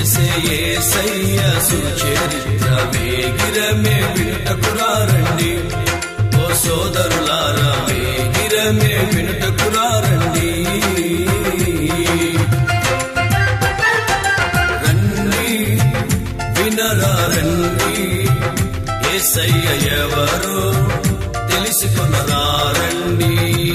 యేసయ్య సుచరిత్ర వేగిరమే వినుటకురారండి. ఓ సోదరులారా వేగిరమే వినుటకురారండి. రండి వినరారండి, యేసయ్య ఎవరో తెలుసుకొనరారండి.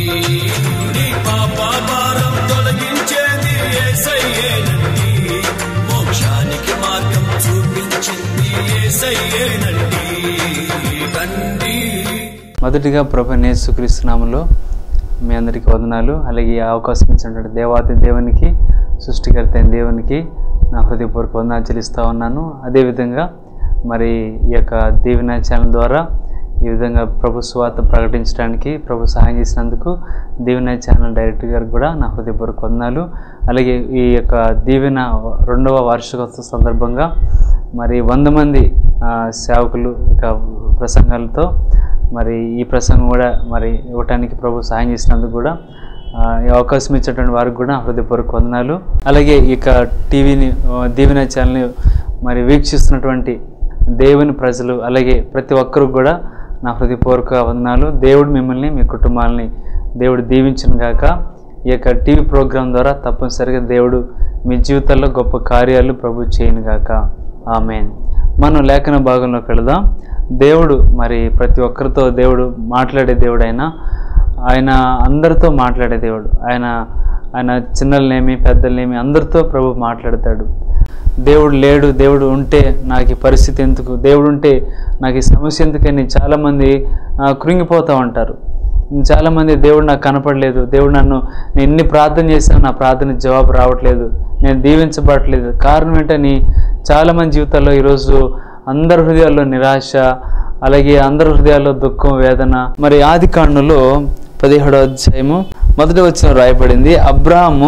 నీ పాప భారం తొలగించేది యేసయ్యేనండి, మోక్షానికి మార్గం చూపించింది యేసయ్యేనండి. రండి. మొదటిగా ప్రభువైన యేసుక్రీస్తు నామములో మీ అందరికీ వందనాలు. అలాగే అవకాశం ఇచ్చినటువంటి దేవాది దేవునికి, సృష్టికర్త అయిన దేవునికి నా హృదయపూర్వక వందనాలు చెల్లిస్తూ ఉన్నాను. అదేవిధంగా మరి ఈ యొక్క దీవెన ఛానల్ ద్వారా ఈ విధంగా ప్రభు సువార్త ప్రకటించడానికి ప్రభు సహాయం చేసినందుకు దీవెన ఛానల్ డైరెక్టర్ గారికి కూడా నా హృదయపూర్వక వందనాలు. అలాగే ఈ యొక్క దీవెన 2వ వార్షికోత్సవ సందర్భంగా మరి 100 మంది సేవకులు ఇక ప్రసంగాలతో మరి ఈ ప్రసంగం కూడా మరి ఇవ్వటానికి ప్రభు సహాయం చేసినందుకు కూడా ఈ అవకాశం ఇచ్చేటువంటి వారికి కూడా హృదయపూర్వక వందనాలు. అలాగే ఇక టీవీని దీవెన ఛానల్ని మరి వీక్షిస్తున్నటువంటి దేవుని ప్రజలు అలాగే ప్రతి ఒక్కరు కూడా నా హృదయపూర్వక వందనాలు. దేవుడు మిమ్మల్ని మీ కుటుంబాలని దేవుడు దీవించును గాక. ఈ యొక్క టీవీ ప్రోగ్రాం ద్వారా తప్పనిసరిగా దేవుడు మీ జీవితాల్లో గొప్ప కార్యాలు ప్రభు చేయను గాక. ఆమేన్. మనం లేఖన భాగంలోకి వెళదాం. దేవుడు మరి ప్రతి ఒక్కరితో దేవుడు మాట్లాడే దేవుడు. ఆయన అందరితో మాట్లాడే దేవుడు. ఆయన చిన్నలనేమి పెద్దలనేమి అందరితో ప్రభు మాట్లాడతాడు. దేవుడు లేడు, దేవుడు ఉంటే నాకు ఈ పరిస్థితి ఎందుకు, దేవుడు ఉంటే నాకు ఈ సమస్య ఎందుకని చాలామంది కృంగిపోతూ ఉంటారు. చాలామంది దేవుడు నాకు కనపడలేదు, దేవుడు నేను ఎన్ని ప్రార్థన చేశాను నా ప్రార్థన జవాబు రావట్లేదు, నేను దీవించబడట్లేదు. కారణం ఏంటని చాలామంది జీవితాల్లో ఈరోజు అందరి హృదయాల్లో నిరాశ, అలాగే అందరి హృదయాల్లో దుఃఖం, వేదన. మరి ఆదికాండంలో 17వ అధ్యాయము 1వ వచనం రాయబడింది. అబ్రాహాము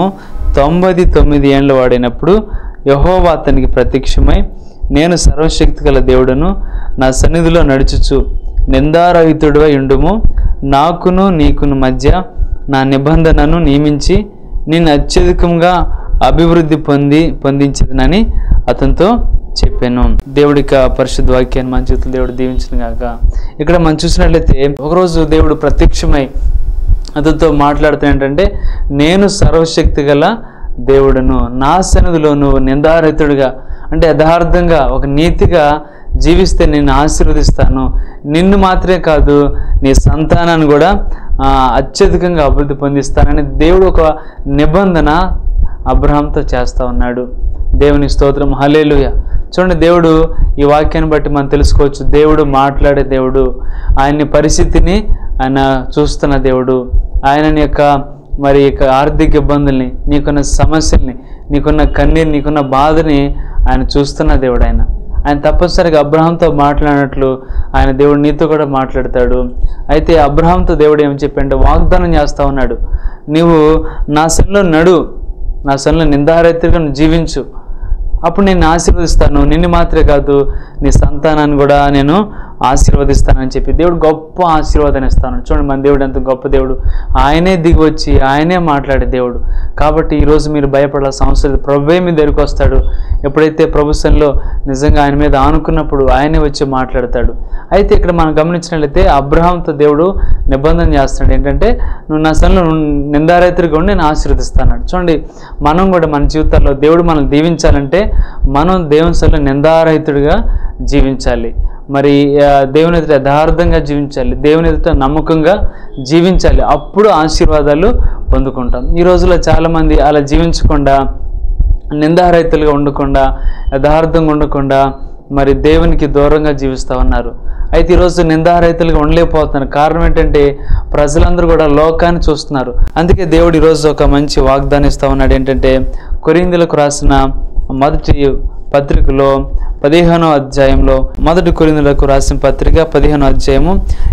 99 ఏండ్ల వాడైనప్పుడు యెహోవా అతనికి ప్రత్యక్షమై, నేను సర్వశక్తి గల దేవుడను, నా సన్నిధిలో నడుచుచు నిందారహితుడివై ఉండుము, నాకును నీకును మధ్య నా నిబంధనను నియమించి నేను అత్యధికంగా అభివృద్ధి పొందించదనని అతనితో చెప్పాను. దేవుడిక పరిశుద్ధ వాక్యాన్ని మన జీవితంలో దేవుడు దీవించిన గాక. ఇక్కడ మనం చూసినట్లయితే ఒకరోజు దేవుడు ప్రత్యక్షమై అతనితో మాట్లాడుతూ ఏంటంటే, నేను సర్వశక్తి గల దేవుడును, నా సన్నిధిలో నువ్వు నిందారహితుడిగా అంటే యథార్థంగా ఒక నీతిగా జీవిస్తే నేను ఆశీర్వదిస్తాను. నిన్ను మాత్రమే కాదు నీ సంతానాన్ని కూడా అత్యధికంగా అభివృద్ధి పొందిస్తానని దేవుడు ఒక నిబంధన అబ్రహాంతో చేస్తూ ఉన్నాడు. దేవుని స్తోత్రం, హల్లెలూయా. చూడండి, దేవుడు ఈ వాక్యాన్ని బట్టి మనం తెలుసుకోవచ్చు. దేవుడు మాట్లాడే దేవుడు, ఆయన్ని పరిస్థితిని ఆయన చూస్తున్న దేవుడు, ఆయన యొక్క మరి ఇక ఆర్థిక ఇబ్బందుల్ని, నీకున్న సమస్యల్ని, నీకున్న కన్నీరు, నీకున్న బాధని ఆయన చూస్తున్న దేవుడు. ఆయన తప్పనిసరిగా అబ్రహాంతో మాట్లాడినట్లు ఆయన దేవుడు నీతో కూడా మాట్లాడతాడు. అయితే అబ్రహాంతో దేవుడు ఏమని చెప్పంటే వాగ్దానం చేస్తూ ఉన్నాడు, నీవు నా సన్నిధిలో నడు, నా సన్నిధిలో నిందారహితుడిగా జీవించు, అప్పుడు నేను ఆశీర్వదిస్తాను. నిన్ను మాత్రమే కాదు నీ సంతానాన్ని కూడా నేను ఆశీర్వదిస్తానని చెప్పి దేవుడు గొప్ప ఆశీర్వాదాన్ని ఇస్తాను. చూడండి, మన దేవుడు ఎంత గొప్ప దేవుడు. ఆయనే దిగి వచ్చి ఆయనే మాట్లాడే దేవుడు. కాబట్టి ఈరోజు మీరు భయపడాల్సిన అవసరం లేదు. ప్రభువే మీ దగ్గరికి వస్తాడు. ఎప్పుడైతే ప్రభుత్వంలో నిజంగా ఆయన మీద ఆనుకున్నప్పుడు ఆయనే వచ్చి మాట్లాడతాడు. అయితే ఇక్కడ మనం గమనించినట్లయితే అబ్రహాంతో దేవుడు నిబంధన చేస్తాడు. ఏంటంటే, నువ్వు నా సన్నిధిలో నిందారహితుడిగా ఉండి నేను ఆశీర్వదిస్తాను. చూడండి, మనం కూడా మన జీవితాల్లో దేవుడు మనల్ని దీవించాలంటే మనం దేవుని సన్నిధిలో నిందారహితుడిగా జీవించాలి. మరి దేవుని ఎదుట యథార్థంగా జీవించాలి, దేవుని ఎదుట నమ్మకంగా జీవించాలి. అప్పుడు ఆశీర్వాదాలు పొందుకుంటాం. ఈ రోజుల్లో చాలామంది అలా జీవించకుండా, నిందారహితులుగా ఉండకుండా, యథార్థంగా ఉండకుండా మరి దేవునికి దూరంగా జీవిస్తూ ఉన్నారు. అయితే ఈరోజు నిందారహితులుగా ఉండలేకపోతున్నారు. కారణం ఏంటంటే ప్రజలందరూ కూడా లోకాన్ని చూస్తున్నారు. అందుకే దేవుడు ఈరోజు ఒక మంచి వాగ్దానం ఇస్తూ ఉన్నాడు. ఏంటంటే, కొరింథీయులకు రాసిన మొదటి పత్రికలో 15వ అధ్యాయంలో, మొదటి కొరింథీయులకు రాసిన పత్రిక 15వ అధ్యాయము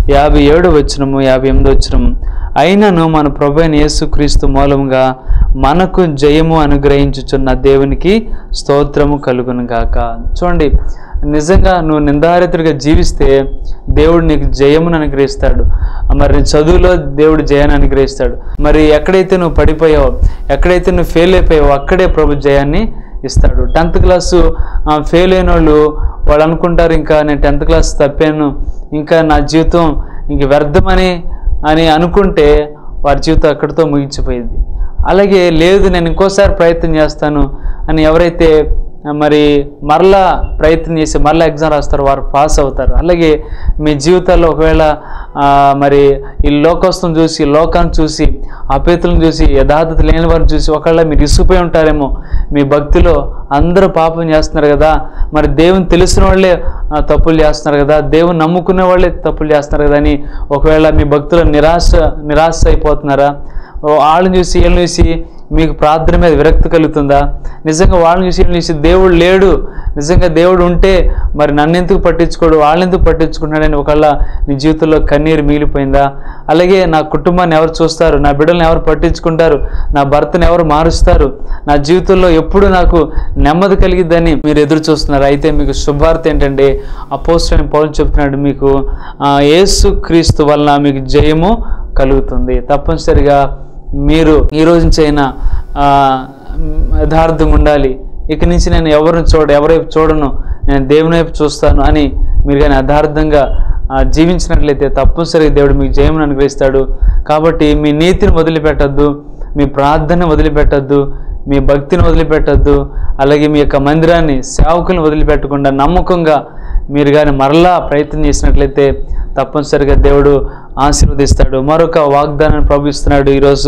57వ వచనము 58వ వచనము, అయినను మన ప్రభువైన యేసుక్రీస్తు మూలముగా మనకు జయము అనుగ్రహించుచున్న దేవునికి స్తోత్రము కలుగును గాక. చూడండి, నిజంగా నువ్వు నిందారహితుడిగా జీవిస్తే దేవుడు నీకు జయమును అనుగ్రహిస్తాడు. మరి చదువులో దేవుడు జయాన్ని అనుగ్రహిస్తాడు. మరి ఎక్కడైతే నువ్వు పడిపోయావో, ఎక్కడైతే నువ్వు ఫెయిల్ అయిపోయావో అక్కడే ప్రభు జయాన్ని ఇస్తాడు. 10th క్లాసు ఫెయిల్ అయిన వాళ్ళు అనుకుంటారు, ఇంకా నేను 10th క్లాస్ తప్పాను, ఇంకా నా జీవితం ఇంక వ్యర్థమని అనుకుంటే వారి జీవితం అక్కడితో ముగించిపోయింది. అలాగే లేదు నేను ఇంకోసారి ప్రయత్నం చేస్తాను అని ఎవరైతే మరి మరలా ప్రయత్నం చేసి మరలా ఎగ్జామ్ రాస్తారు, వారు పాస్ అవుతారు. అలాగే మీ జీవితాల్లో ఒకవేళ మరి ఈ లోకస్తులను చూసి, లోకాన్ని చూసి, అపేతులను చూసి, యథార్థత లేని వారిని చూసి ఒకవేళ మీరు ఇసుకుపోయి ఉంటారేమో. మీ భక్తిలో అందరూ పాపం చేస్తున్నారు కదా, మరి దేవుని తెలిసిన వాళ్ళే తప్పులు చేస్తున్నారు కదా, దేవుని నమ్ముకునే వాళ్ళే తప్పులు చేస్తున్నారు కదా అని ఒకవేళ మీ భక్తిలో నిరాశ అయిపోతున్నారా? వాళ్ళని చూసి వీళ్ళని చూసి మీకు ప్రార్థన మీద విరక్తి కలుగుతుందా? నిజంగా వాళ్ళని చూసి వీళ్ళని చూసి దేవుడు లేడు, నిజంగా దేవుడు ఉంటే మరి నన్ను ఎందుకు పట్టించుకోడు, వాళ్ళని ఎందుకు పట్టించుకున్నాడని ఒకవేళ నీ జీవితంలో కన్నీరు మిగిలిపోయిందా? అలాగే నా కుటుంబాన్ని ఎవరు చూస్తారు, నా బిడ్డలను ఎవరు పట్టించుకుంటారు, నా భర్తను ఎవరు మారుస్తారు, నా జీవితంలో ఎప్పుడు నాకు నెమ్మది కలిగిద్దని మీరు ఎదురు చూస్తున్నారు. అయితే మీకు శుభవార్త ఏంటంటే అపోస్తలుడైన పౌలు చెప్తున్నాడు, మీకు యేసు క్రీస్తు వలన మీకు జయము కలుగుతుంది. తప్పనిసరిగా మీరు ఈ రోజు నుంచి అయినా యథార్థంగా ఉండాలి. ఇక నుంచి నేను ఎవరైపు చూడను, నేను దేవుని వైపు చూస్తాను అని మీరు కానీ యథార్థంగా జీవించినట్లయితే తప్పనిసరిగా దేవుడు మీకు జయమును అనుగ్రహిస్తాడు. కాబట్టి మీ నీతిని వదిలిపెట్టద్దు, మీ ప్రార్థన వదిలిపెట్టద్దు, మీ భక్తిని వదిలిపెట్టద్దు, అలాగే మీ యొక్క మందిరాన్ని, సేవకులను వదిలిపెట్టకుండా నమ్మకంగా మీరు కానీ మరలా ప్రయత్నం చేసినట్లయితే తప్పనిసరిగా దేవుడు ఆశీర్వదిస్తాడు. మరొక వాగ్దానాన్ని ప్రభుస్తున్నాడు ఈరోజు.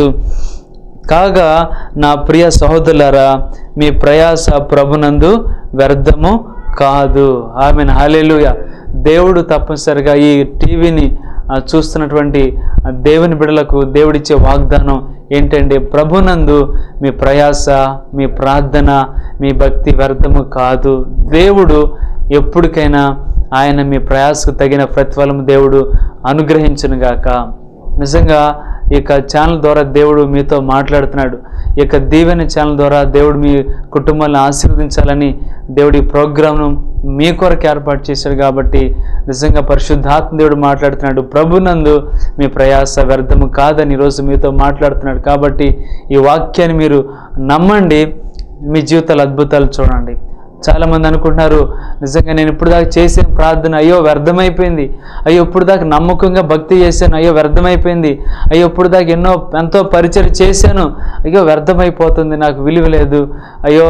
కాగా నా ప్రియ సహోదరులారా, మీ ప్రయాస ప్రభునందు వ్యర్థము కాదు. ఆమేన్, హల్లెలూయా. దేవుడు తప్పనిసరిగా ఈ టీవీని చూస్తున్నటువంటి దేవుని బిడ్డలకు దేవుడిచ్చే వాగ్దానం ఏంటంటే ప్రభునందు మీ ప్రయాస, మీ ప్రార్థన, మీ భక్తి వ్యర్థము కాదు. దేవుడు ఎప్పటికైనా ఆయన మీ ప్రయాసకు తగిన ప్రతిఫలం దేవుడు అనుగ్రహించునుగాక. నిజంగా ఈ యొక్క ఛానల్ ద్వారా దేవుడు మీతో మాట్లాడుతున్నాడు. ఈ యొక్క దీవెన ఛానల్ ద్వారా దేవుడు మీ కుటుంబాలను ఆశీర్వదించాలని దేవుడి ప్రోగ్రామ్ను మీ కొరకు ఏర్పాటు చేశాడు. కాబట్టి నిజంగా పరిశుద్ధాత్మ దేవుడు మాట్లాడుతున్నాడు. ప్రభునందు మీ ప్రయాస వ్యర్థము కాదని ఈరోజు మీతో మాట్లాడుతున్నాడు. కాబట్టి ఈ వాక్యాన్ని మీరు నమ్మండి, మీ జీవితాల అద్భుతాలు చూడండి. చాలామంది అనుకుంటున్నారు, నిజంగా నేను ఇప్పుడు దాకా చేసిన ప్రార్థన అయ్యో వ్యర్థమైపోయింది, అయ్యో ఇప్పుడు దాకా నమ్మకంగా భక్తి చేశాను, అయ్యో వ్యర్థమైపోయింది, అయ్యో ఇప్పుడు దాకా ఎంతో పరిచయం చేశాను, అయ్యో వ్యర్థమైపోతుంది, నాకు విలువ లేదు, అయ్యో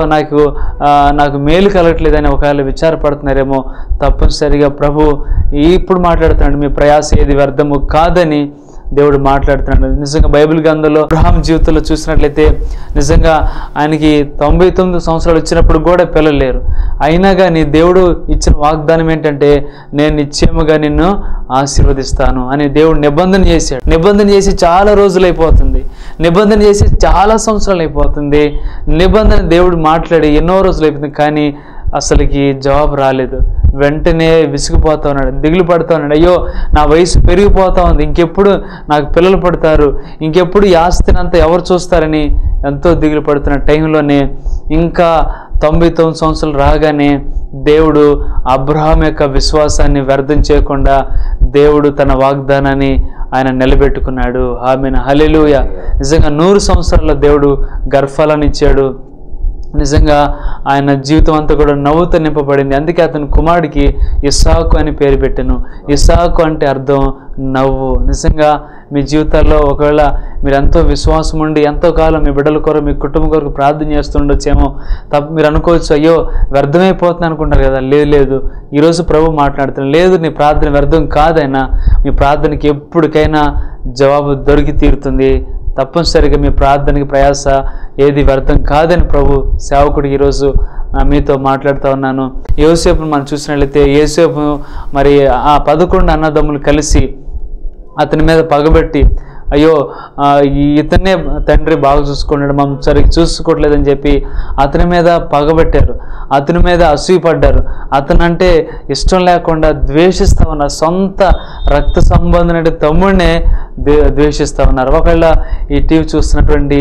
నాకు మేలు కలగట్లేదని ఒకవేళ విచారపడుతున్నారేమో. తప్పనిసరిగా ప్రభు ఇప్పుడు మాట్లాడుతున్నాడు, మీ ప్రయాస ఏది వ్యర్థము కాదని దేవుడు మాట్లాడుతున్నాడు. నిజంగా బైబిల్ గ్రంథంలో అబ్రహాం జీవితంలో చూసినట్లయితే నిజంగా ఆయనకి 99 సంవత్సరాలు వచ్చినప్పుడు కూడా పిల్లలు లేరు. అయినా కానీ దేవుడు ఇచ్చిన వాగ్దానం ఏంటంటే నేను నిశ్చయముగా నిన్ను ఆశీర్వదిస్తాను అని దేవుడు నిబంధన చేశాడు. నిబంధన చేసి చాలా రోజులు అయిపోతుంది, నిబంధన చేసి చాలా సంవత్సరాలు అయిపోతుంది. నిబంధన దేవుడు మాట్లాడి ఎన్నో రోజులు అయిపోతుంది, కానీ అసలుకి జవాబు రాలేదు. వెంటనే విసిగిపోతా ఉన్నాడు, దిగులు పడుతూ ఉన్నాడు. అయ్యో నా వయసు పెరిగిపోతా ఉంది, ఇంకెప్పుడు నాకు పిల్లలు పడతారు, ఇంకెప్పుడు ఈ ఆస్తిని అంతా ఎవరు చూస్తారని ఎంతో దిగులు పడుతున్న టైంలోనే ఇంకా 99 సంవత్సరాలు రాగానే దేవుడు అబ్రహాం యొక్క విశ్వాసాన్ని వ్యర్థం చేయకుండా దేవుడు తన వాగ్దానాన్ని ఆయన నిలబెట్టుకున్నాడు. ఆమేన్, హల్లెలూయా. నిజంగా 100 సంవత్సరాల్లో దేవుడు గర్భఫలాన్ని ఇచ్చాడు. నిజంగా ఆయన జీవితం అంతా కూడా నవ్వుతో నింపబడింది. అందుకే అతని కుమారుడికి ఇస్సాకు అని పేరు పెట్టాను. ఇస్సాకు అంటే అర్థం నవ్వు. నిజంగా మీ జీవితాల్లో ఒకవేళ మీరు ఎంతో విశ్వాసం ఉండి ఎంతో కాలం మీ బిడ్డల కొరకు, మీ కుటుంబం కొరకు ప్రార్థన చేస్తుండొచ్చేమో. మీరు అనుకోవచ్చు అయ్యో వ్యర్థమైపోతుంది అనుకుంటారు కదా. లేదు, ఈరోజు ప్రభు మాట్లాడుతున్నాడు, లేదు నీ ప్రార్థన వ్యర్థం కాదైనా, మీ ప్రార్థనకి ఎప్పటికైనా జవాబు దొరికి తీరుతుంది. తప్పనిసరిగా మీ ప్రార్థనకి ప్రయాస ఏది వ్యర్థం కాదని ప్రభు సేవకుడికి ఈరోజు మీతో మాట్లాడుతూ ఉన్నాను. యోసేపును మనం చూసినట్లయితే యోసేపు మరి ఆ 11 అన్నదమ్ములు కలిసి అతని మీద పగబెట్టి అయ్యో ఇతన్నే తండ్రి బాగా చూసుకున్నాడు, మమ్మల్ని సరిగ్గా చూసుకోవట్లేదని చెప్పి అతని మీద పగబెట్టారు, అతని మీద అసూయపడ్డారు, అతనంటే ఇష్టం లేకుండా ద్వేషిస్తూ ఉన్నారు. సొంత రక్త సంబంధమైన తమ్ముడినే ద్వేషిస్తూ ఉన్నారు. ఒకవేళ ఈ టీవీ చూస్తున్నటువంటి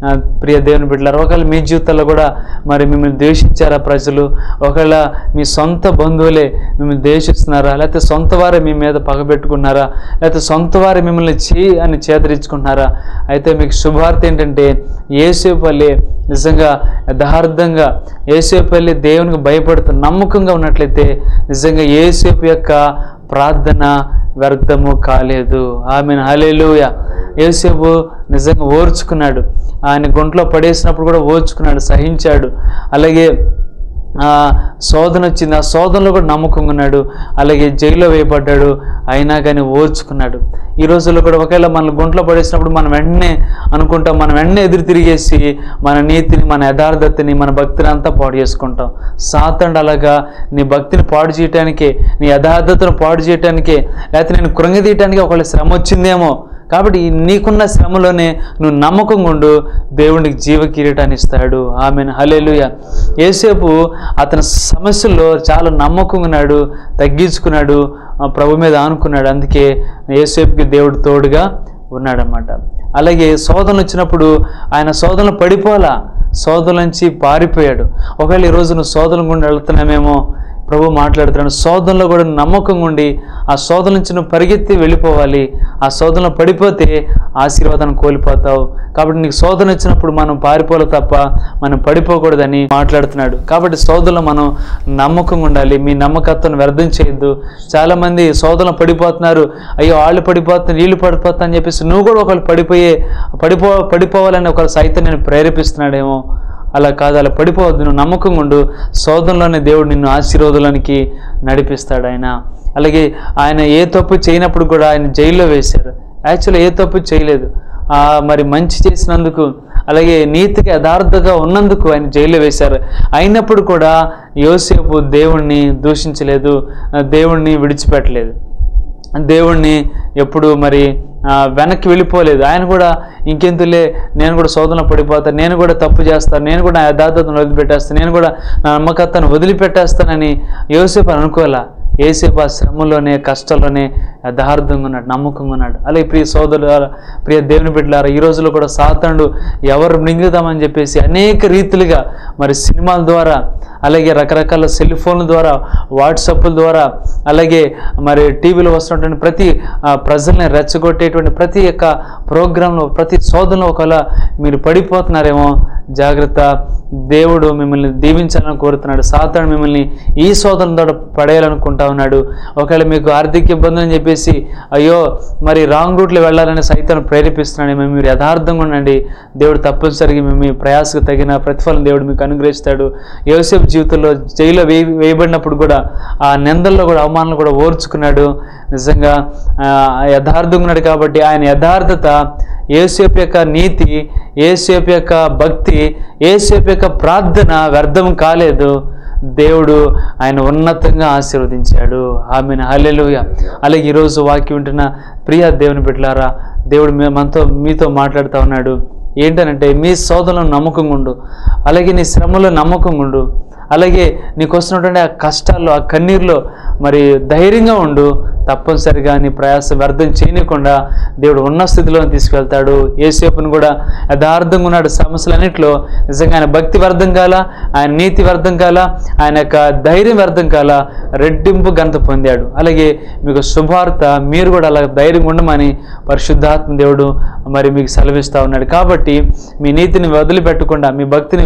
ప్రియ దేవుని బిడ్డలారా, ఒకవేళ మీ జీవితాల్లో కూడా మరి మిమ్మల్ని ద్వేషించారా ప్రజలు, ఒకవేళ మీ సొంత బంధువులే మిమ్మల్ని ద్వేషిస్తున్నారా, లేకపోతే సొంత వారే మీ మీద పగబెట్టుకున్నారా, లేకపోతే సొంత వారే మిమ్మల్ని అని చేదరించుకున్నారా, అయితే మీకు శుభార్త ఏంటంటే యేసేపల్లి నిజంగా యథార్థంగా యేసేపల్లి దేవునికి భయపడుతూ నమ్మకంగా ఉన్నట్లయితే నిజంగా యేసేపు యొక్క ప్రార్థన వ్యర్థము కాలేదు. ఆమేన్, హల్లెలూయా. యేసేపు నిజంగా ఓర్చుకున్నాడు, ఆయన గుంట్లో పడేసినప్పుడు కూడా ఓర్చుకున్నాడు, సహించాడు. అలాగే శోధన వచ్చింది, ఆ శోధనలో కూడా నమ్మకంగా ఉన్నాడు. అలాగే జైల్లో వేయబడ్డాడు, అయినా కానీ ఓర్చుకున్నాడు. ఈ రోజుల్లో కూడా ఒకవేళ మన గుంట్లో పడేసినప్పుడు మనం వెంటనే అనుకుంటాం, మనం వెంటనే ఎదురు తిరిగేసి మన నీతిని, మన యథార్థతని, మన భక్తిని అంతా పాడు చేసుకుంటాం. సాతానుడు అలాగా నీ భక్తిని పాడు చేయటానికే, నీ యథార్థతను పాడు చేయటానికే, లేకపోతే నేను కృంగదీయటానికి ఒకవేళ శ్రమ వచ్చిందేమో, కాబట్టి నీకున్న శ్రమలోనే నువ్వు నమ్మకంగా ఉండు, దేవునికి జీవ కిరీటాన్ని ఇస్తాడు. ఆమేన్, హల్లెలూయా. యేసేపు అతని సమస్యల్లో చాలా నమ్మకంగా ఉన్నాడు, తగ్గించుకున్నాడు, ప్రభు మీద ఆనుకున్నాడు. అందుకే యేసేపుకి దేవుడు తోడుగా ఉన్నాడన్నమాట. అలాగే శోధనలు వచ్చినప్పుడు ఆయన శోధనలు పడిపోలా, శోధన నుంచి పారిపోయాడు. ఒకవేళ ఈరోజు నువ్వు శోధన గుండా వెళ్తున్నామేమో, ప్రభు మాట్లాడుతున్నాడు, శోధనలో కూడా నమ్మకంగా ఉండి ఆ శోధన నుంచి నువ్వు పరిగెత్తి వెళ్ళిపోవాలి. ఆ శోధనలో పడిపోతే ఆశీర్వాదాన్ని కోల్పోతావు. కాబట్టి నీకు శోధన వచ్చినప్పుడు మనం పారిపోలే తప్ప మనం పడిపోకూడదని మాట్లాడుతున్నాడు. కాబట్టి శోధనలో మనం నమ్మకంగా ఉండాలి. మీ నమ్మకత్వాన్ని వ్యర్థం చేయొద్దు. చాలామంది శోధనలో పడిపోతున్నారు, అయ్యో వాళ్ళు పడిపోతున్నారు, వీళ్ళు పడిపోతా అని చెప్పేసి నువ్వు కూడా ఒకళ్ళు పడిపోవాలని ఒక సైతం నేను ప్రేరేపిస్తున్నాడేమో. అలా కాదు, అలా పడిపోవద్దు. నువ్వు నమ్మకంగా ఉండు, శోధనలోనే దేవుడు నిన్ను ఆశీర్వాదానికి నడిపిస్తాడు ఆయన. అలాగే ఆయన ఏ తప్పు చేయనప్పుడు కూడా ఆయన జైల్లో వేశారు. యాక్చువల్లీ ఏ తప్పు చేయలేదు, మరి మంచి చేసినందుకు, అలాగే నీతికి యథార్థంగా ఉన్నందుకు ఆయన జైల్లో వేశారు. అయినప్పుడు కూడా యోసేపు దేవుణ్ణి దూషించలేదు, దేవుణ్ణి విడిచిపెట్టలేదు, దేవుణ్ణి ఎప్పుడు మరి వెనక్కి వెళ్ళిపోలేదు. ఆయన కూడా ఇంకెందులే, నేను కూడా శోధనలో పడిపోతాను, నేను కూడా తప్పు చేస్తాను, నేను కూడా నా యథార్థతను వదిలిపెట్టేస్తాను, నేను కూడా నా నమ్మకత్వాన్ని వదిలిపెట్టేస్తానని యోసేపు అనుకోలే. యేసేపు ఆ శ్రమలోనే, కష్టంలోనే యథార్థంగా ఉన్నాడు, నమ్మకంగా ఉన్నాడు. అలాగే ప్రియ సోదరులారా, ప్రియ దేవుని బిడ్డలారా, ఈ రోజుల్లో కూడా సాతానుడు ఎవరు మింగుదామని చెప్పేసి అనేక రీతిలుగా మరి సినిమాల ద్వారా, అలాగే రకరకాల సెల్ ఫోన్ల ద్వారా, వాట్సాప్ల ద్వారా, అలాగే మరి టీవీలో వస్తున్నటువంటి ప్రతి ప్రజల్ని రెచ్చగొట్టేటువంటి ప్రతి యొక్క ప్రోగ్రాంలో, ప్రతి శోధనలో ఒకవేళ మీరు పడిపోతున్నారేమో, జాగ్రత్త. దేవుడు మిమ్మల్ని దీవించాలని కోరుతున్నాడు. సాతానుడు మిమ్మల్ని ఈ శోధన ద్వారా పడేయాలనుకుంటా ఉన్నాడు. ఒకవేళ మీకు ఆర్థిక ఇబ్బందులు అని చెప్పేసి అయ్యో మరి రాంగ్ రూట్లో వెళ్ళాలని సైతాన్ని ప్రేరేపిస్తున్నాడు. మీరు యథార్థంగా ఉండండి, దేవుడు తప్పనిసరిగా మీ ప్రయాసకు తగిన ప్రతిఫలం దేవుడు మీకు అనుగ్రహిస్తాడు. యోసేపు జీవితంలో జైల్లో వేయబడినప్పుడు కూడా ఆ నిందల్లో కూడా, అవమానాలు కూడా ఓర్చుకున్నాడు. నిజంగా యథార్థంగా ఉన్నాడు. కాబట్టి ఆయన యథార్థత, యేసేపు యొక్క నీతి, యేసేపు యొక్క భక్తి, యేసేపు యొక్క ప్రార్థన వ్యర్థం కాలేదు. దేవుడు ఆయన ఉన్నతంగా ఆశీర్వదించాడు. ఆమేన్, హల్లెలూయా. అలాగే ఈరోజు వాక్యం వింటున్న ప్రియ దేవుని బిడ్డలారా, దేవుడు మీతో మాట్లాడుతూ ఉన్నాడు. ఏంటనంటే, మీ శోధనలో నమ్మకంగా ఉండు, అలాగే నీ శ్రమలో నమ్మకంగా ఉండు, అలాగే నీకు వస్తున్నటువంటి ఆ కష్టాల్లో, ఆ కన్నీరులో మరి ధైర్యంగా ఉండు. తప్పనిసరిగా నీ ప్రయాసం వ్యర్థం చేయకుండా దేవుడు ఉన్న స్థితిలో తీసుకెళ్తాడు. యేసేపును కూడా యథార్థంగా ఉన్నాడు సమస్యలన్నింటిలో. నిజంగా ఆయన భక్తి వ్యర్థం కాల, ఆయన నీతి వ్యర్థం కాల, ఆయన యొక్క ధైర్యం వ్యర్థం కాల, రెట్టింపు ఘనత పొందాడు. అలాగే మీకు శుభార్త, మీరు కూడా అలా ధైర్యంగా ఉండమని పరిశుద్ధాత్మ దేవుడు మరి మీకు సెలవిస్తూ ఉన్నాడు. కాబట్టి మీ నీతిని వదిలిపెట్టకుండా, మీ భక్తిని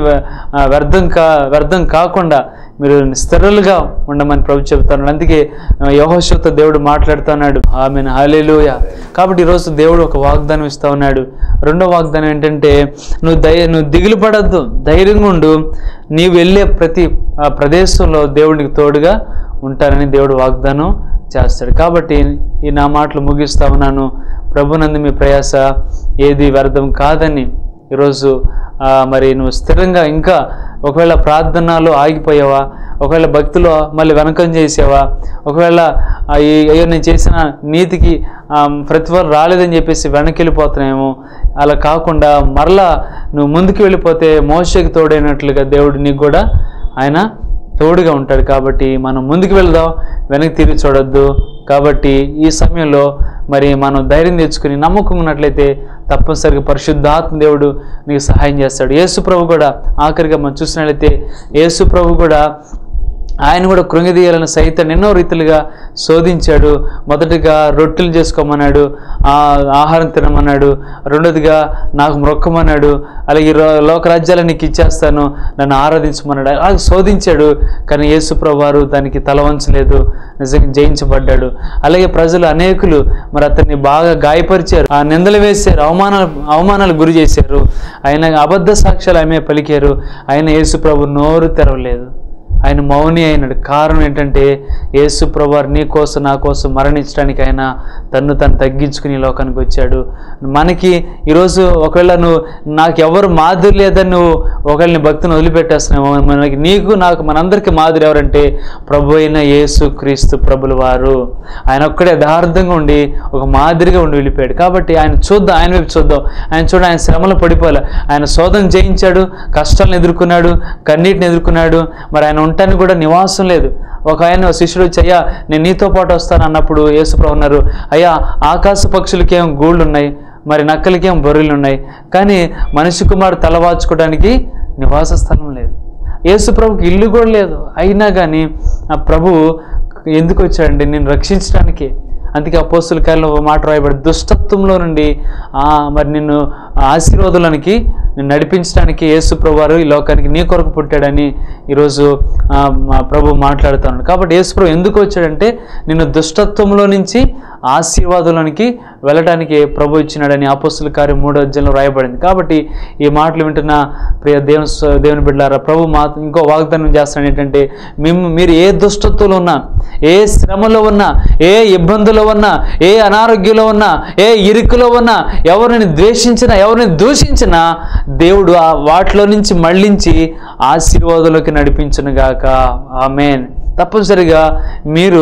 వ్యర్థం కాకుండా మీరు స్థిరలుగా ఉండమని ప్రభు చెబుతున్నాడు. అందుకే యెహోషువతో దేవుడు మాట్లాడుతున్నాడు. ఆమేన్, హల్లెలూయా. కాబట్టి ఈరోజు దేవుడు ఒక వాగ్దానం ఇస్తూ ఉన్నాడు. రెండో వాగ్దానం ఏంటంటే, నువ్వు దిగులు పడద్దు, ధైర్యంగా ఉండు, నీవు వెళ్ళే ప్రతి ప్రదేశంలో దేవుడికి తోడుగా ఉంటానని దేవుడు వాగ్దానం చేస్తాడు. కాబట్టి ఈ నా మాటలు ముగిస్తా ఉన్నాను. ప్రభునందు మీ ప్రయాస ఏది వ్యర్థం కాదని ఈరోజు మరి నువ్వు స్థిరంగా, ఇంకా ఒకవేళ ప్రార్థనలో ఆగిపోయావా, ఒకవేళ భక్తిలో మళ్ళీ వెనకం చేసావా, ఒకవేళ అయ్యో నేను చేసిన నీతికి ప్రతిఫలం రాలేదని చెప్పేసి వెనక్కి వెళ్ళిపోతున్నాయేమో, అలా కాకుండా మరలా నువ్వు ముందుకు వెళ్ళిపోతే మోషేకి తోడైనట్లుగా దేవుడు నీకు కూడా ఆయన తోడుగా ఉంటాడు. కాబట్టి మనం ముందుకు వెళ్దాం, వెనక్కి తిరిగి చూడొద్దు. కాబట్టి ఈ సమయంలో మరి మనం ధైర్యం తెచ్చుకుని నమ్మకం ఉన్నట్లయితే తప్పనిసరిగా పరిశుద్ధాత్మ దేవుడు నీకు సహాయం చేస్తాడు. యేసు ప్రభు కూడా ఆఖరిగా మనం చూసినట్లయితే యేసు ప్రభు కూడా ఆయన కూడా కృంగిదీయాలని సైతం ఎన్నో రీతిలుగా శోధించాడు. మొదటిగా రొట్టెలు చేసుకోమన్నాడు, ఆహారం తినమన్నాడు. రెండోదిగా నాకు మొక్కమన్నాడు. అలాగే లోకరాజ్యాలను నీకు ఇచ్చేస్తాను, నన్ను ఆరాధించమన్నాడు. అలా శోధించాడు. కానీ యేసు ప్రభు వారు దానికి తల వంచలేదు, నిజంగా జయించబడ్డాడు. అలాగే ప్రజలు అనేకులు మరి అతన్ని బాగా గాయపరిచారు, ఆ నిందలు వేశారు, అవమానాలు గురి చేశారు. ఆయన అబద్ధ సాక్ష్యాలు ఆమె పలికారు. ఆయన యేసు ప్రభు నోరు తెరవలేదు, ఆయన మౌని అయినాడు. కారణం ఏంటంటే యేసు ప్రభువారు నీ కోసం నా కోసం మరణించడానికి ఆయన తన్ను తగ్గించుకుని లోకానికి వచ్చాడు. మనకి ఈరోజు ఒకవేళ నువ్వు నాకు ఎవరు మాదిరి లేదని నువ్వు ఒకవేళ భక్తిని వదిలిపెట్టేస్తున్నావు, మనకి నీకు నాకు మనందరికీ మాదిరి ఎవరంటే ప్రభు అయిన యేసు క్రీస్తు ప్రభుల వారు. ఆయన ఒక్కడే యథార్థంగా ఉండి ఒక మాదిరిగా ఉండి వెళ్ళిపోయాడు. కాబట్టి ఆయన చూద్దాం, ఆయన వైపు చూద్దాం. ఆయన శ్రమలు పడిపోలే, ఆయన శోధన జయించాడు, కష్టాలను ఎదుర్కొన్నాడు, కన్నీటిని ఎదుర్కొన్నాడు. మరి ఆయన ఉండటానికి కూడా నివాసం లేదు. ఒక ఆయన శిష్యుడు వచ్చి, అయ్యా నేను నీతో పాటు వస్తాను అన్నప్పుడు యేసుప్రభు అన్నారు, అయ్యా ఆకాశ పక్షులకేం గూళ్ళు ఉన్నాయి, మరి నక్కలకేం బొర్రెలు ఉన్నాయి, కానీ మనిషి కుమారుడు తలవాల్చుకోవడానికి నివాస స్థలం లేదు. యేసుప్రభుకి ఇల్లు కూడా లేదు. అయినా కానీ ఆ ప్రభువు ఎందుకు వచ్చాడండి? నేను రక్షించడానికే. అందుకే అపోస్తుల కార్యంలో మాట రాయబడి, దుష్టత్వంలో నుండి మరి నిన్ను ఆశీర్వాదాలకి నిన్ను నడిపించడానికి యేసు ప్రభు వారు ఈ లోకానికి నీ కొరకు పుట్టాడని ఈరోజు ప్రభు మాట్లాడుతున్నాడు. కాబట్టి యేసు ప్రభు ఎందుకు వచ్చాడంటే నిన్ను దుష్టత్వంలో నుంచి ఆశీర్వాదాలకి వెళ్ళడానికి ప్రభు ఇచ్చినాడని అపోస్తుల కార్యం 3వ అధ్యాయంలో రాయబడింది. కాబట్టి ఈ మాటలు వింటున్న ప్రియ దేవుని బిడ్డలారా, ప్రభు ఇంకో వాగ్దానం చేస్తాడు ఏంటంటే, మీరు ఏ దుష్టత్వంలో ఉన్నా, ఏ శ్రమలో ఉన్నా, ఏ ఇబ్బందులో ఉన్నా, ఏ అనారోగ్యంలో ఉన్నా, ఏ ఇరుకులో ఉన్నా, ఎవరిని ద్వేషించినా, ఎవరిని దూషించినా దేవుడు వాటిలో నుంచి మళ్ళించి ఆశీర్వాదాలకి నడిపించునుగాక. ఆమేన్. తప్పనిసరిగా మీరు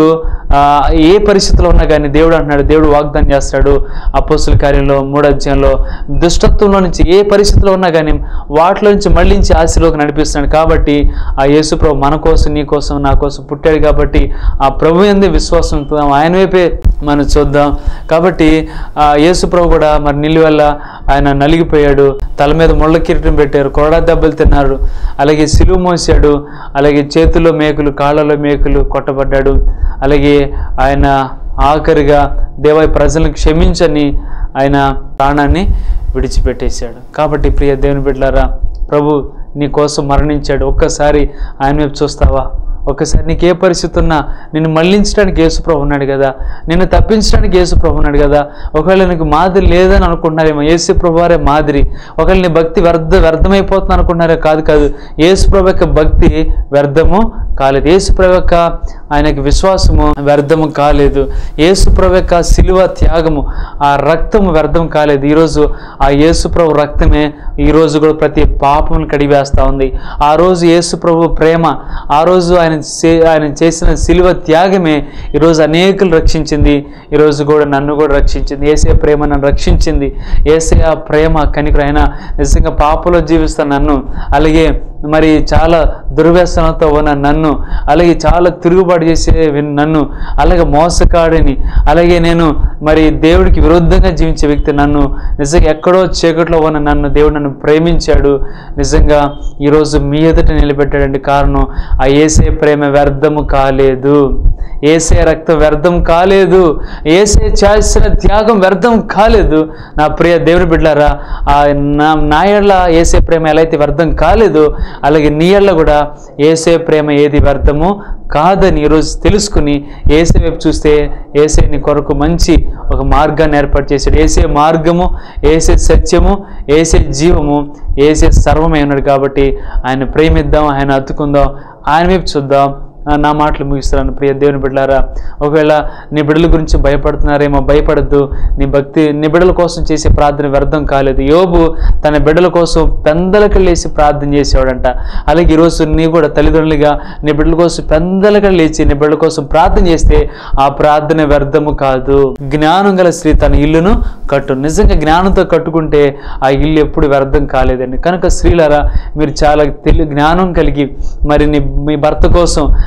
ఏ పరిస్థితిలో ఉన్నా కానీ దేవుడు అంటున్నాడు, దేవుడు వాగ్దానం చేస్తాడు అపోస్తుల కార్యంలో 3వ అధ్యాయంలో, దుష్టత్వంలో నుంచి ఏ పరిస్థితిలో ఉన్నా కానీ వాటిలో నుంచి మళ్ళించి ఆశీర్వాదం నడిపిస్తున్నాడు. కాబట్టి ఆ యేసు ప్రభు మన కోసం, నీ కోసం, నా కోసం పుట్టాడు. కాబట్టి ఆ ప్రభు యందు విశ్వాసం ఉంటున్నాం, ఆయన వైపే మనం చూద్దాం. కాబట్టి ఆ యేసు ప్రభు కూడా మరి నిలువెల్ల ఆయన నలిగిపోయాడు, తల మీద ముళ్ళ కిరీటం పెట్టారు, కొరడా దెబ్బలు తిన్నారు, అలాగే సిలువ మోసాడు, అలాగే చేతుల్లో మేకులు, కాళ్ళలో మేకులు కొట్టబడ్డాడు. అలాగే ఆయన ఆఖరిగా దేవా ప్రజలను క్షమించని ఆయన ప్రాణాన్ని విడిచిపెట్టేశాడు. కాబట్టి ప్రియ దేవుని బిడ్డలారా, ప్రభు నీ కోసం మరణించాడు. ఒక్కసారి ఆయన వైపు చూస్తావా? ఒక్కసారి నీకు ఏ పరిస్థితి ఉన్నా నిన్ను మళ్ళించడానికి యేసుప్రభు ఉన్నాడు కదా, నిన్ను తప్పించడానికి యేసుప్రభు ఉన్నాడు కదా. ఒకవేళ నీకు మాదిరి లేదని అనుకుంటున్నారేమో, యేసుప్రభు వారే మాదిరి. ఒకవేళ నీ భక్తి వ్యర్థమైపోతుంది అనుకుంటున్నారే, కాదు. యేసుప్రభు యొక్క భక్తి వ్యర్థము కాలేదు, యేసుప్రభు యొక్క ఆయనకి విశ్వాసము వ్యర్థము కాలేదు, యేసుప్రభు యొక్క శిలువ త్యాగము, ఆ రక్తము వ్యర్థం కాలేదు. ఈరోజు ఆ యేసుప్రభు రక్తమే ఈరోజు కూడా ప్రతి పాపమును కడివేస్తూ ఉంది. ఆ రోజు యేసుప్రభు ప్రేమ, ఆ రోజు ఆయన చేసిన శిలువ త్యాగమే ఈరోజు అనేకులు రక్షించింది. ఈరోజు కూడా నన్ను కూడా రక్షించింది. యేసయ్య ప్రేమ నన్ను రక్షించింది. యేసయ్య ప్రేమ కనికరం. ఆయన నిజంగా పాపలో జీవిస్తున్న నన్ను, అలాగే మరి చాలా దుర్వ్యసనంతో ఉన్న నన్ను, అలాగే చాలా తిరుగుబాటు చేసే నన్ను, అలాగే మోసకాడిని, అలాగే నేను మరి దేవుడికి విరుద్ధంగా జీవించే వ్యక్తి నన్ను, నిజంగా ఎక్కడో చీకట్లో ఉన్న నన్ను దేవుడు నన్ను ప్రేమించాడు. నిజంగా ఈరోజు మీ ఎదుట నిలబెట్టాడండి. కారణం ఆ యేసయ్య ప్రేమ వ్యర్థము కాలేదు, యేసయ్య రక్తం వ్యర్థం కాలేదు, యేసయ్య చేసిన త్యాగం వ్యర్థం కాలేదు. నా ప్రియ దేవుని బిడ్డలారా, నా యెడల యేసయ్య ప్రేమ ఎలా అయితే వ్యర్థం కాలేదు, అలాగే నీ యెడల కూడా యేసయ్య ప్రేమ ఏది వ్యర్థము కాదని ఈరోజు తెలుసుకుని యేసయ్య వైపు చూస్తే యేసయ్య నీ కొరకు మంచి ఒక మార్గాన్ని ఏర్పాటు చేశాడు. యేసయ్య మార్గము, యేసయ్య సత్యము, యేసయ్య జీవము, యేసయ్య సర్వమై ఉన్నాడు. కాబట్టి ఆయన ప్రేమిద్దాం, ఆయన హత్తుకుందాం, ఆయన వైపు చూద్దాం. నా మాటలు ముగిస్తున్నాను. ప్రియ దేవుని బిడ్డలారా, ఒకవేళ నీ బిడ్డల గురించి భయపడుతున్నారేమో, భయపడద్దు. నీ బిడ్డల కోసం చేసే ప్రార్థన వ్యర్థం కాలేదు. యోబు తన బిడ్డల కోసం పెందలకళ్ళు లేచి ప్రార్థన చేసేవాడంట. అలాగే ఈరోజు నీ కూడా తల్లిదండ్రులుగా నీ బిడ్డల కోసం పెందలకళ్ళు లేచి నీ బిడ్డల కోసం ప్రార్థన చేస్తే ఆ ప్రార్థన వ్యర్థము కాదు. జ్ఞానం గల స్త్రీ తన ఇల్లును కట్టు. నిజంగా జ్ఞానంతో కట్టుకుంటే ఆ ఇల్లు ఎప్పుడు వ్యర్థం కాలేదండి. కనుక స్త్రీలారా, మీరు చాలా జ్ఞానం కలిగి మరి మీ భర్త కోసం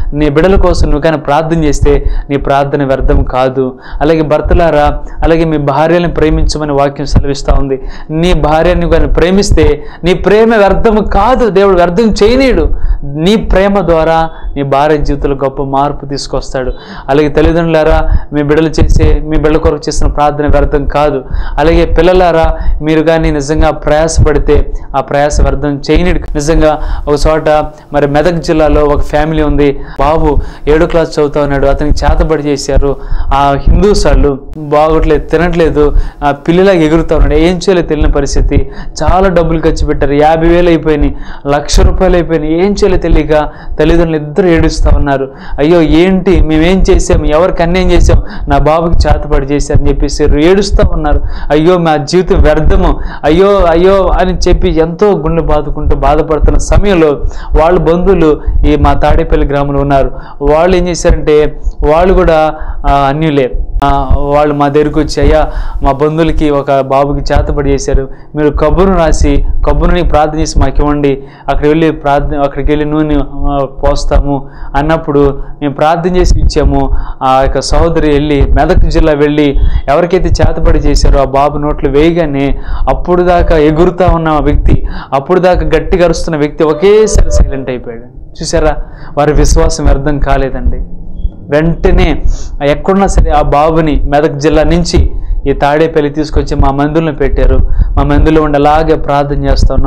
నీ బిడ్డల కోసం నువ్వు కానీ ప్రార్థన చేస్తే నీ ప్రార్థన వ్యర్థం కాదు. అలాగే భర్తలారా, అలాగే మీ భార్యని ప్రేమించమని వాక్యం సెలవిస్తూ ఉంది. నీ భార్యని కానీ ప్రేమిస్తే నీ ప్రేమ వ్యర్థం కాదు, దేవుడు వ్యర్థం చేయనీయడు. నీ ప్రేమ ద్వారా నీ భార్య జీవితంలో గొప్ప మార్పు తీసుకొస్తాడు. అలాగే తల్లిదండ్రులారా, మీ బిడ్డల కొరకు చేసిన ప్రార్థన వ్యర్థం కాదు. అలాగే పిల్లలారా, మీరు కానీ నిజంగా ప్రయాసపడితే ఆ ప్రయాస వ్యర్థం చేయనీడు. నిజంగా ఒక చోట మరి మెదక్ జిల్లాలో ఒక ఫ్యామిలీ ఉంది. బాబు 7వ క్లాస్ చదువుతా ఉన్నాడు. అతనికి చేతబడి చేశారు. ఆ హిందూస్ వాళ్ళు బాగోట్లేదు, తినట్లేదు, ఆ పిల్లిలాగా ఎగురుతా ఉన్నాడు. ఏం చేయలేదు తెలియని పరిస్థితి. చాలా డబ్బులు ఖర్చు పెట్టారు. 50,000 అయిపోయినాయి, ₹1,00,000 అయిపోయినాయి. ఏం చేయలేదు తెలియక తల్లిదండ్రులు ఇద్దరు ఏడుస్తూ ఉన్నారు. అయ్యో ఏంటి, మేమేం చేసాం, ఎవరికి అన్యాయం చేసాం, నా బాబుకి చేతబడి చేశారని చెప్పేసి ఏడుస్తూ ఉన్నారు. అయ్యో మా జీవితం వ్యర్థము, అయ్యో అయ్యో అని చెప్పి ఎంతో గుండె బాధపడుతున్న సమయంలో వాళ్ళ బంధువులు ఈ మా తాడేపల్లి గ్రామంలో ఉన్నారు. వాళ్ళు ఏం చేశారంటే, వాళ్ళు కూడా అన్యులే. వాళ్ళు మా దగ్గరికి వచ్చి, అయ్యా మా బంధువులకి ఒక బాబుకి చేతబడి చేశారు, మీరు కబురు రాసి కబురుని ప్రార్థన చేసి మాకు ఇవ్వండి, అక్కడికి వెళ్ళి నూనె పోస్తాము అన్నప్పుడు మేము ప్రార్థన చేసి ఇచ్చాము. ఆ యొక్క సహోదరి వెళ్ళి మెదక్ జిల్లా వెళ్ళి ఎవరికైతే చేతబడి చేశారో ఆ బాబు నోట్లు వేయగానే అప్పుడు దాకా ఎగురుతా ఉన్న వ్యక్తి, అప్పుడు దాకా గట్టిగా అరుస్తున్న వ్యక్తి ఒకేసారి సైలెంట్ అయిపోయాడు. చూసారా, వారి విశ్వాసం వ్యర్థం కాలేదండి. వెంటనే ఎక్కడున్నా సరే ఆ బాబుని మెదక్ జిల్లా నుంచి ఈ తాడేపల్లి తీసుకొచ్చి మా మందిరంలో పెట్టారు. మా మందిరంలో ఉండి అలాగే ప్రార్థన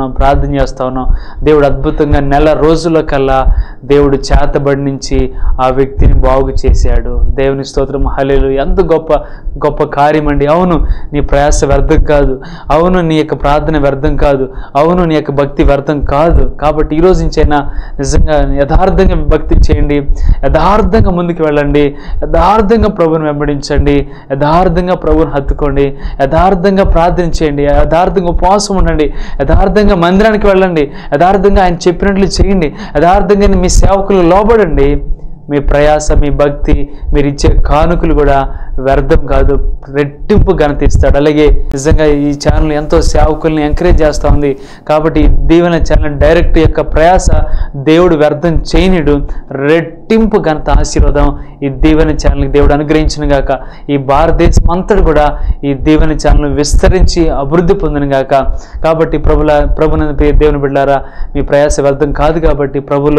చేస్తా ఉన్నాం. దేవుడు అద్భుతంగా నెల రోజుల కల్లా దేవుడు చేతబడి నుంచి ఆ వ్యక్తిని బాగు చేశాడు. దేవుని స్తోత్రం, హల్లెలూయా. ఎంత గొప్ప కార్యం అండి. అవును, నీ ప్రయాస వ్యర్థం కాదు. అవును, నీ యొక్క ప్రార్థన వ్యర్థం కాదు. అవును, నీ యొక్క భక్తి వ్యర్థం కాదు. కాబట్టి ఈరోజు నుంచైనా నిజంగా యథార్థంగా భక్తి చేయండి, యథార్థంగా ముందుకు వెళ్ళండి, యథార్థంగా ప్రభువుని వెంబడించండి, యథార్థంగా ప్రభువుని హత్తుకోండి, యథార్థంగా ప్రార్థన చేయండి, యథార్థంగా ఉపవాసం ఉండండి, యథార్థంగా మందిరానికి వెళ్ళండి, యథార్థంగా ఆయన చెప్పినట్లు చేయండి, యథార్థంగా మీ సేవకులు లోబడండి. మీ ప్రయాస, మీ భక్తి, మీరు ఇచ్చే కానుకలు కూడా వ్యర్థం కాదు, రెట్టింపు ఘనత ఇస్తాడు. అలాగే నిజంగా ఈ ఛానల్ ఎంతో సేవకుల్ని ఎంకరేజ్ చేస్తూ ఉంది. కాబట్టి ఈ దీవెన ఛానల్ డైరెక్ట్ యొక్క ప్రయాస దేవుడు వ్యర్థం చేయనిడు. రెట్టింపు ఘనత, ఆశీర్వాదం ఈ దీవెన ఛానల్కి దేవుడు అనుగ్రహించిన గాక. ఈ భారతదేశం అంతటి కూడా ఈ దీవెన ఛానల్ విస్తరించి అభివృద్ధి పొందిన గాక. కాబట్టి ప్రభునందు దేవుని బిడ్డలారా, మీ ప్రయాస వ్యర్థం కాదు. కాబట్టి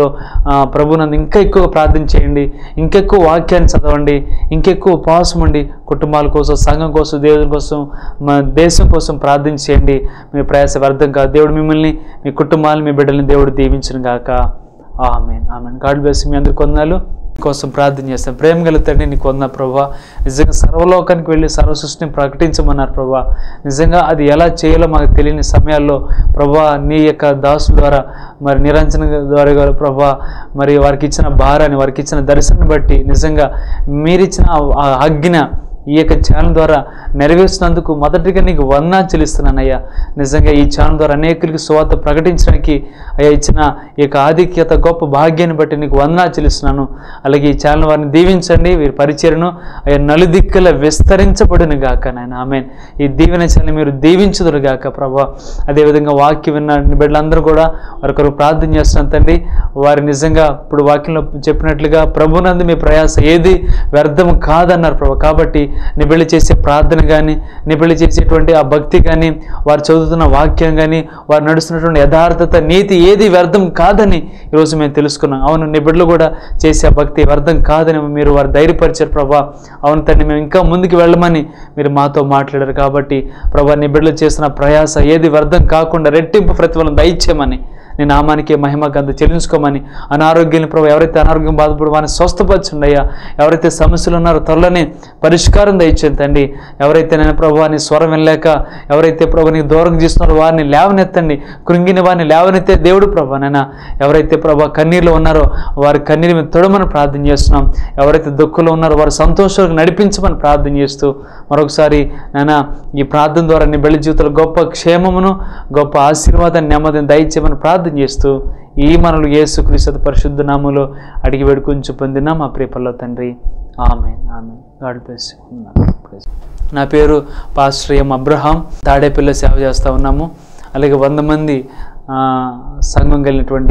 ప్రభునందు ఇంకా ఎక్కువ ప్రార్థన చేయండి, ఇంకెక్కువ వాక్యాన్ని చదవండి, ఇంకెక్కువ ఉపవాసం ఉండి కుటుంబాల కోసం, సంఘం కోసం, దేవుని కోసం, మన దేశం కోసం ప్రార్థన చేయండి. మీ ప్రయాస వ్యర్థం కాదు. దేవుడు మిమ్మల్ని, మీ కుటుంబాలను, మీ బిడ్డల్ని దేవుడు దీవించును గాక. ఆమేన్, ఆమేన్. God bless. మీ అందరికీ వందనాలు. కోసం ప్రార్థన చేస్తాం. ప్రేమ గల తండ్రి, నీకు వందన ప్రభువా. నిజంగా సర్వలోకానికి వెళ్ళి సర్వ సృష్టిని ప్రకటించమన్నారు ప్రభువా. నిజంగా అది ఎలా చేయాలో మాకు తెలియని సమయాల్లో ప్రభువా, నీ యొక్క దాసుల ద్వారా, మరి నిరంజన ద్వారా ప్రభువా, మరి వారికి ఇచ్చిన భారాన్ని, వారికి ఇచ్చిన దర్శనాన్ని బట్టి నిజంగా మీరిచ్చిన ఆ ఆజ్ఞ ఈ యొక్క ఛానల్ ద్వారా నెరవేర్చినందుకు మొదటిగా నీకు వందనాలు చెల్లిస్తున్నానయ్యా. నిజంగా ఈ ఛానల్ ద్వారా అనేకులకి సువార్త ప్రకటించడానికి అయ్యా ఇచ్చిన ఈ యొక్క ఆధిక్యత, గొప్ప భాగ్యాన్ని బట్టి నీకు వందనాలు చెల్లిస్తున్నాను. అలాగే ఈ ఛానల్ వారిని దీవించండి, వీరి పరిచయను అయ్యా నలుదిక్కుల విస్తరించబడును గాక నాయన. ఆమేన్. ఈ దీవెన ఛానల్ మీరు దీవించుదురు గాక ప్రభా. అదేవిధంగా వాక్యం విన్న బిడ్డలందరూ కూడా వారికొరకు ప్రార్థన చేస్తున్నాను తండ్రి. వారు నిజంగా ఇప్పుడు వాక్యంలో చెప్పినట్లుగా ప్రభునందు మీ ప్రయాస ఏది వ్యర్థం కాదన్నారు ప్రభా. కాబట్టి నీ బిడ్డలు చేసే ప్రార్థన కానీ, నీ బిడ్డలు చేసేటువంటి ఆ భక్తి కానీ, వారు చదువుతున్న వాక్యం కానీ, వారు నడుస్తున్నటువంటి యథార్థత, నీతి ఏది వ్యర్థం కాదని ఈరోజు మేము తెలుసుకున్నాం. అవును, నీ బిడ్డలు కూడా చేసే ఆ భక్తి వ్యర్థం కాదని మీరు వారు ధైర్యపరిచారు ప్రభా. అవును తండ్రి, మేము ఇంకా ముందుకు వెళ్ళమని మీరు మాతో మాట్లాడారు. కాబట్టి ప్రభా, నీ బిడ్డలు చేసిన ప్రయాస ఏది వ్యర్థం కాకుండా రెట్టింపు ప్రతిఫలం దయచేయమని, నీ నామానికి మహిమ గంత చెల్లించుకోమని, అనారోగ్యాన్ని ప్రభు ఎవరైతే అనారోగ్యం బాధపడు వారిని స్వస్థపరచండి అయ్యా. ఎవరైతే సమస్యలు ఉన్నారో త్వరలోనే పరిష్కారం దయచేయండి తండ్రి. ఎవరైతే నేను ప్రభు నీ స్వరం వెళ్ళలేక ఎవరైతే ప్రభు నీకు దూరం చేస్తున్నారో వారిని లేవనెత్తండి. కృంగిన వారిని లేవనెత్తే దేవుడు ప్రభు నైనా. ఎవరైతే ప్రభు కన్నీరులో ఉన్నారో వారి కన్నీరు మీద తొడమని ప్రార్థన చేస్తున్నాం. ఎవరైతే దుఃఖంలో ఉన్నారో వారి సంతోషాలకు నడిపించమని ప్రార్థన చేస్తూ మరొకసారి నాయన ఈ ప్రార్థన ద్వారా నీ బిడ్డల జీవితంలో గొప్ప క్షేమమును, గొప్ప ఆశీర్వాదాన్ని, నెమ్మదిని దయచేయమని ప్రార్థన చేస్తూ ఈ మనలు యేసుక్రీస్తు పరిశుద్ధ నామములో అడిగి వేడుకొని పొందిన మా ప్రియపల్లో తండ్రి. Amen, amen. God bless you. నా పేరు పాస్టర్ ఎం అబ్రహాం. తాడేపల్లిలో సేవ చేస్తూ ఉన్నాము. అలాగే 100 మంది సంఘం కలిగినటువంటి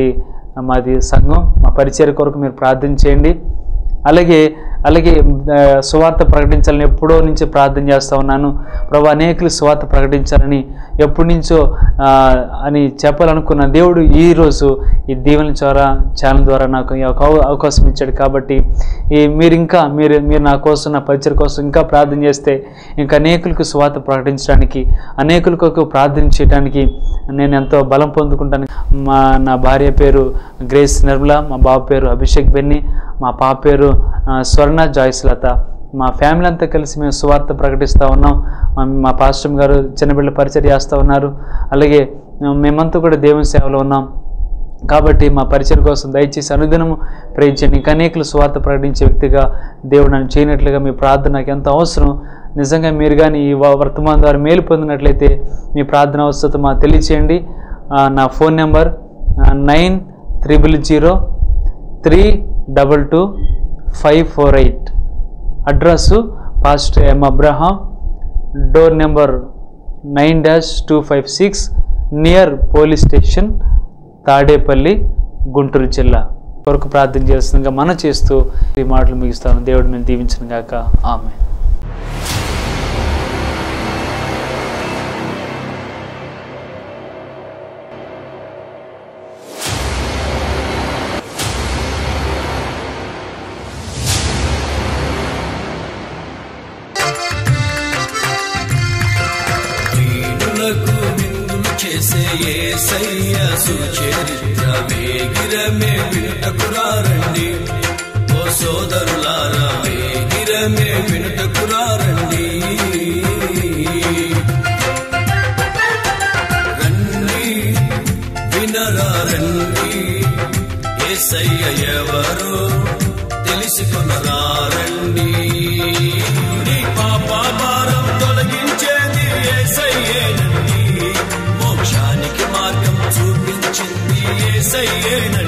మాది సంఘం. మా పరిచర్య కొరకు మీరు ప్రార్థన చేయండి. అలాగే సువార్త ప్రకటించాలని ఎప్పుడో నుంచి ప్రార్థన చేస్తూ ఉన్నాను. ప్రభు, అనేకులు సువార్త ప్రకటించాలని ఎప్పటి నుంచో అని చెప్పాలనుకున్న దేవుడు ఈరోజు ఈ దీవెన ఛానల్ ద్వారా నాకు ఈ అవకాశం ఇచ్చాడు. కాబట్టి మీరు నా కోసం, నా పరిచయం కోసం ఇంకా ప్రార్థన చేస్తే ఇంకా అనేకులకు సువార్త ప్రకటించడానికి, అనేకులకు ప్రార్థన చేయడానికి నేను ఎంతో బలం పొందుకుంటాను. నా భార్య పేరు గ్రేస్ నిర్మల, మా బాబు పేరు అభిషేక్ బెన్ని, మా పాప పేరు స్వర్ణ జాయిస్లత. మా ఫ్యామిలీ అంతా కలిసి మేము సువార్త ప్రకటిస్తూ ఉన్నాం. మా పాస్టర్ గారు చిన్నపిల్లల పరిచయం చేస్తూ ఉన్నారు. అలాగే మేమంతా కూడా దేవుని సేవలో ఉన్నాం. కాబట్టి మా పరిచయం కోసం దయచేసి అనుదినము ప్రేమించండి. ఇంకా అనేకులు సువార్త ప్రకటించే వ్యక్తిగా దేవుడు నన్ను చేయనట్లుగా మీ ప్రార్థన నాకు ఎంత అవసరం. నిజంగా మీరు కానీ ఈ వర్తమానం ద్వారా మేలు పొందినట్లయితే మీ ప్రార్థన అవసరత మాకు తెలియచేయండి. నా phone number 9000322548. Address pastor M Abraham, door number 9-256, near police station, Tadepalli, Guntur జిల్లా. కొరకు ప్రార్థన చేస్తుండగా మనం చేస్తూ ఈ మాటలు ముగిస్తాను. దేవుడు మేము దీవించను గాక. ఆమేన్. చేసే యేసయ్య సుచరిత్ర వేగిరమే వినుటకురారండి. ఓ సోదరులారా, వేగిరమే వినుటకురారండి. రండి వినరారండి, యేసయ్య ఎవరో తెలుసుకొనరారండి. నీ పాప భారం తొలగించేది యేసయ్యేనండి. మోక్షానికి మార్గం చూపించింది యేసయ్యేనండి.